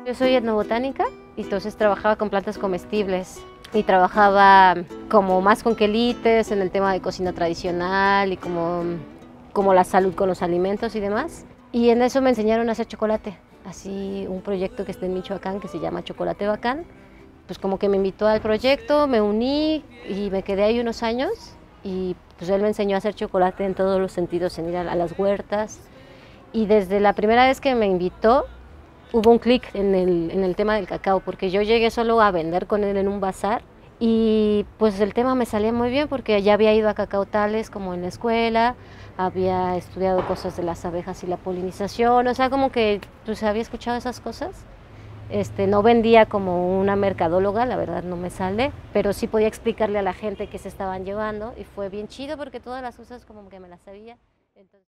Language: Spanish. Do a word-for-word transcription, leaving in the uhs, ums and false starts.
Yo soy etnobotánica y entonces trabajaba con plantas comestibles y trabajaba como más con quelites en el tema de cocina tradicional y como, como la salud con los alimentos y demás. Y en eso me enseñaron a hacer chocolate, así un proyecto que está en Michoacán que se llama Chocolate Bacán. Pues como que me invitó al proyecto, me uní y me quedé ahí unos años y pues él me enseñó a hacer chocolate en todos los sentidos, en ir a, a las huertas. Y desde la primera vez que me invitó, hubo un clic en el, en el tema del cacao, porque yo llegué solo a vender con él en un bazar y pues el tema me salía muy bien porque ya había ido a cacautales como en la escuela, había estudiado cosas de las abejas y la polinización, o sea, como que pues había escuchado esas cosas. Este, no vendía como una mercadóloga, la verdad no me sale, pero sí podía explicarle a la gente qué se estaban llevando y fue bien chido porque todas las cosas como que me las sabía. Entonces...